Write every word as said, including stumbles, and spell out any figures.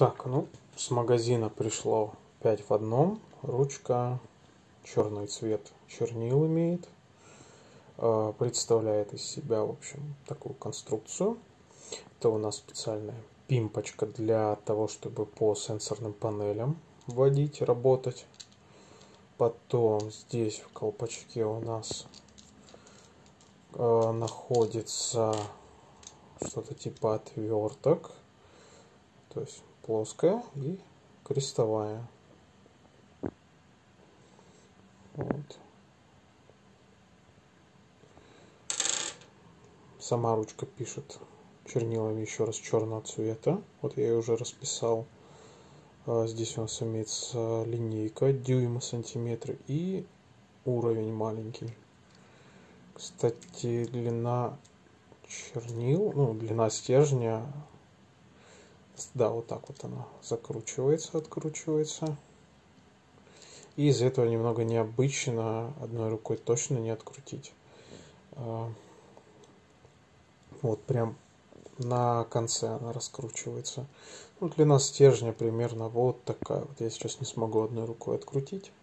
Так, ну, с магазина пришло пять в одном. Ручка, черный цвет чернил имеет. Э, Представляет из себя, в общем, такую конструкцию. Это у нас специальная пимпочка для того, чтобы по сенсорным панелям вводить, работать. Потом здесь в колпачке у нас э, находится что-то типа отверток. То есть плоская и крестовая. Вот. Сама ручка пишет чернилами еще раз черного цвета. Вот я ее уже расписал. Здесь у нас имеется линейка, дюймы, сантиметры и уровень маленький. Кстати, длина чернил, ну, длина стержня, да, вот так вот она закручивается, откручивается. И из этого немного необычно, одной рукой точно не открутить. Вот прям на конце она раскручивается. Ну, длина стержня примерно вот такая. Вот я сейчас не смогу одной рукой открутить.